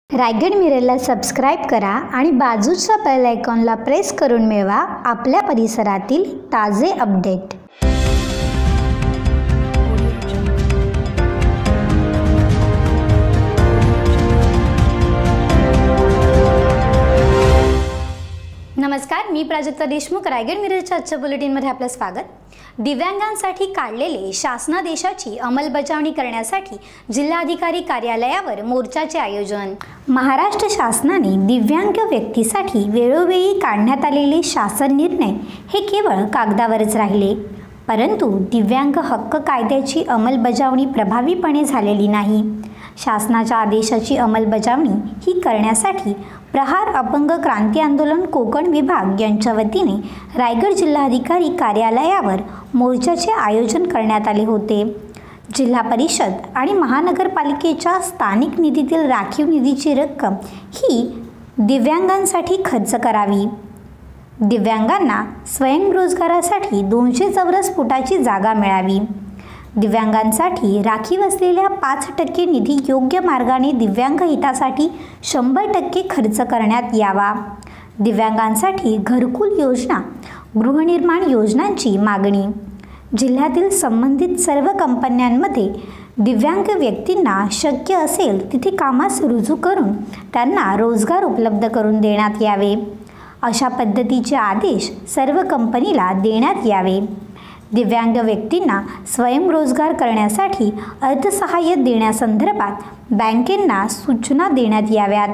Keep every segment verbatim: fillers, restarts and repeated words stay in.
Raigad मिररला subscribe करा आणि बाजूच्या बेल आयकॉनला प्रेस करून मिळवा आपल्या परिसरातील ताजे अपडेट। नमस्कार, मी प्राजक्ता देशमुख। रायगड मिररच्या आजच्या बुलेटिनमध्ये आपलं स्वागत। दिव्यांगांसाठी काढलेले शासनादेशाची अंमलबजावणी करण्यासाठी जिल्हाधिकारी कार्यालयावर मोर्चाचे आयोजन। महाराष्ट्र शासनाने दिव्यांग व्यक्तीसाठी वेळोवेळी काढण्यात आलेले शासन निर्णय हे केवळ कागदावरच राहिले, परंतु दिव्यांग हक्क कायद्याची अंमलबजावणी प्रभावीपणे झालेली नाही। शासनाच्या आदेशाची अंमलबजावणी ही करण्यासाठी प्रहार अपंग क्रांती आंदोलन कोकण विभाग यांच्या वतीने रायगड जिल्हाधिकारी कार्यालयावर मोर्चाचे आयोजन करण्यात आले होते। जिल्हा परिषद आणि महानगरपालिकेच्या स्थानिक निधीतील राखीव निधीची रक्कम ही दिव्यांगांसाठी खर्च करावी। दिव्यांगांना स्वयंरोजगारासाठी दोनशे चौरस फुटाची जागा मिळावी। दिव्यांगांसाठी राखीव असलेल्या पाच टक्के निधी योग्य मार्गाने दिव्यांग हितासाठी शंभर टक्के खर्च करण्यात यावा। दिव्यांगांसाठी घरकुल योजना, गृहनिर्माण योजनांची मागणी। जिल्ह्यातील संबंधित सर्व कंपन्यांमध्ये दिव्यांग व्यक्तींना शक्य असेल तिथे कामास रुजू करून त्यांना रोजगार उपलब्ध करून देण्यात यावे, अशा पद्धतीचे आदेश सर्व कंपनीला देण्यात यावे। दिव्यांग व्यक्तींना स्वयंरोजगार करण्यासाठी अर्थसहाय्य देण्यासंदर्भात बँकेंना सूचना देण्यात याव्यात,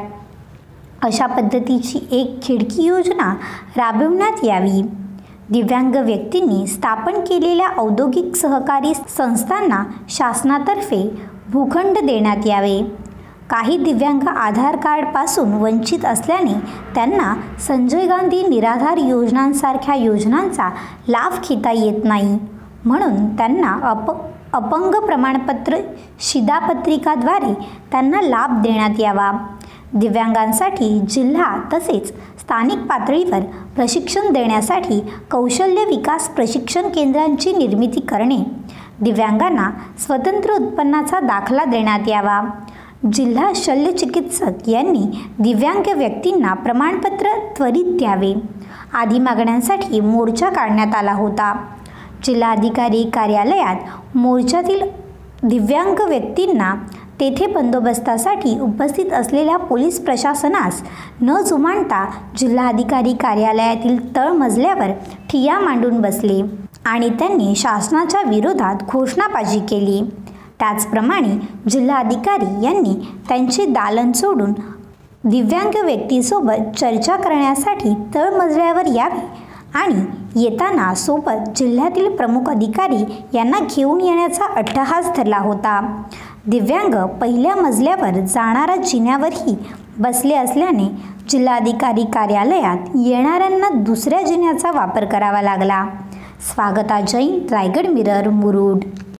अशा पद्धतीची एक खिडकी योजना राबविण्यात यावी। दिव्यांग व्यक्तींनी स्थापन केलेल्या औद्योगिक सहकारी संस्थांना शासनातर्फे भूखंड देण्यात यावे। काही दिव्यांग आधार कार्डपासून वंचित असल्याने त्यांना संजय गांधी निराधार योजनांसारख्या योजनांचा लाभ घेता येत नाही, म्हणून त्यांना अप अपंग प्रमाणपत्र शिधापत्रिकाद्वारे त्यांना लाभ देण्यात यावा। दिव्यांगांसाठी जिल्हा तसेच स्थानिक पातळीवर प्रशिक्षण देण्यासाठी कौशल्य विकास प्रशिक्षण केंद्रांची निर्मिती करणे। दिव्यांगांना स्वतंत्र उत्पन्नाचा दाखला देण्यात यावा। जिल्हा शल्यचिकित्सक यांनी दिव्यांग व्यक्तींना प्रमाणपत्र त्वरित द्यावे आदी मागण्यांसाठी मोर्चा काढण्यात आला होता। जिल्हाधिकारी कार्यालयात मोर्चातील दिव्यांग व्यक्तींना तेथे बंदोबस्तासाठी उपस्थित असलेल्या पोलीस प्रशासनास न जुमानता जिल्हाधिकारी कार्यालयातील तळमजल्यावर ठिय्या मांडून बसले आणि त्यांनी शासनाच्या विरोधात घोषणाबाजी केली। त्याचप्रमाणे जिल्हाधिकारी यांनी त्यांचे दालन सोडून दिव्यांग व्यक्तीसोबत चर्चा करण्यासाठी तळमजल्यावर यावे आणि येताना सोबत जिल्ह्यातील प्रमुख अधिकारी यांना घेऊन येण्याचा अट्टहास धरला होता। दिव्यांग पहिल्या मजल्यावर जाणाऱ्या जिन्यावरही बसले असल्याने जिल्हाधिकारी कार्यालयात येणाऱ्यांना दुसऱ्या जिन्याचा वापर करावा लागला। स्वागता जैन, रायगड मिरर, मुरुड।